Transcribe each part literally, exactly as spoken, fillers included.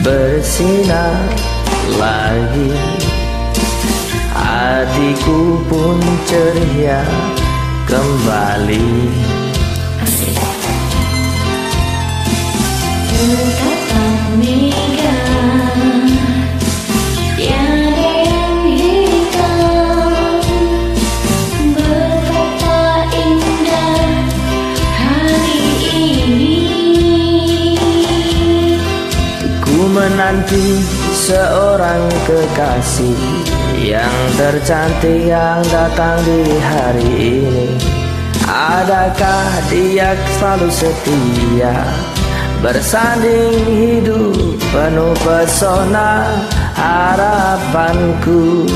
bersinar lagi, hatiku pun ceria kembali. Tetap mega, tiada yang hitam. Betapa indah hari ini. Ku menanti seorang kekasih yang tercantik yang datang di hari ini. Adakah dia selalu setia, bersanding hidup penuh pesona harapanku.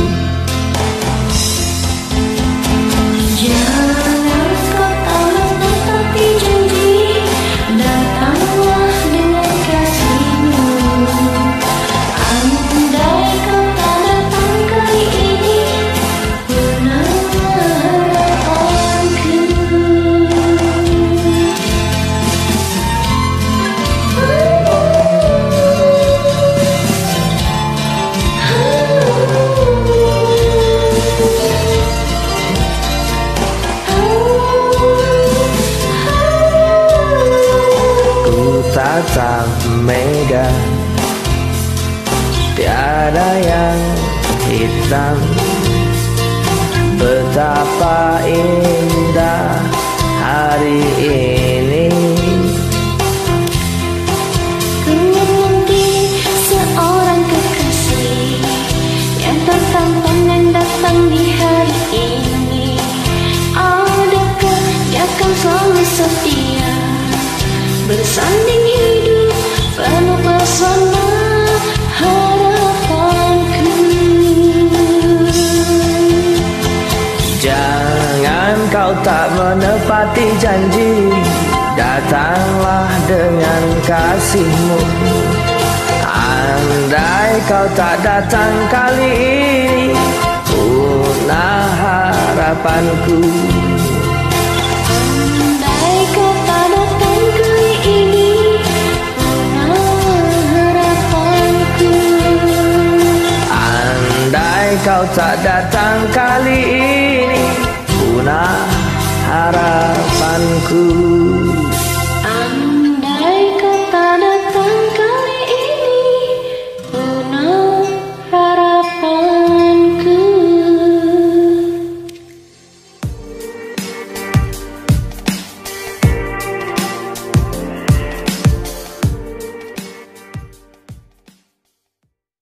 Jangan kau tolak tetapi janji, datanglah dengan kasihmu. Andai kau tak datang kali ini, punah harapanku. Tatap mega, tiada yang hitam. Betapa indah hari ini. Ku menanti seorang kekasih yang tertampangan datang di hari ini. Adakah dia akan selalu setia, bersanding hidup penuh pesona harapanku. Jangan kau tak menepati janji, datanglah dengan kasihmu. Andai kau tak datang kali ini, punah harapanku. Andai kau tak datang kali ini, punah harapanku. Andai kau tak datang kali ini, punah harapanku.